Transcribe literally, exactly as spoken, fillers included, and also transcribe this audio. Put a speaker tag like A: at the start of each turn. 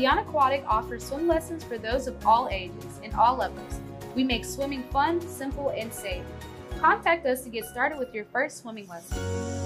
A: Beyond Aquatic offers swim lessons for those of all ages and all levels. We make swimming fun, simple, and safe. Contact us to get started with your first swimming lesson.